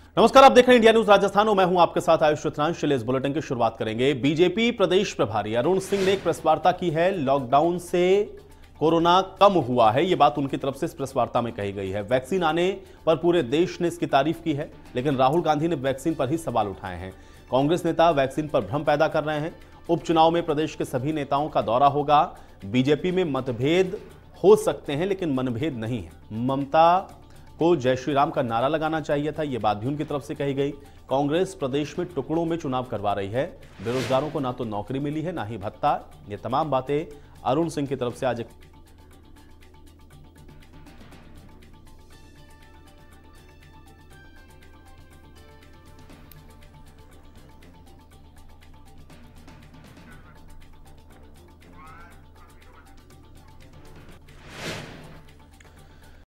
नमस्कार, आप देख रहे हैं इंडिया न्यूज राजस्थान और मैं हूं आपके साथ आयुष रत्नांश। चलिए इस बुलेटिन की शुरुआत करेंगे। बीजेपी प्रदेश प्रभारी अरुण सिंह ने एक प्रेस वार्ता की है। लॉकडाउन से कोरोना कम हुआ है, यह बात उनकी तरफ से इस प्रेस वार्ता में कही गई है। वैक्सीन आने पर पूरे देश ने इसकी तारीफ की है, लेकिन राहुल गांधी ने वैक्सीन पर ही सवाल उठाए हैं। कांग्रेस नेता वैक्सीन पर भ्रम पैदा कर रहे हैं। उपचुनाव में प्रदेश के सभी नेताओं का दौरा होगा। बीजेपी में मतभेद हो सकते हैं, लेकिन मनभेद नहीं है। ममता को जय श्री राम का नारा लगाना चाहिए था, यह बात भी उनकी तरफ से कही गई। कांग्रेस प्रदेश में टुकड़ों में चुनाव करवा रही है। बेरोजगारों को ना तो नौकरी मिली है, ना ही भत्ता। ये तमाम बातें अरुण सिंह की तरफ से आज एक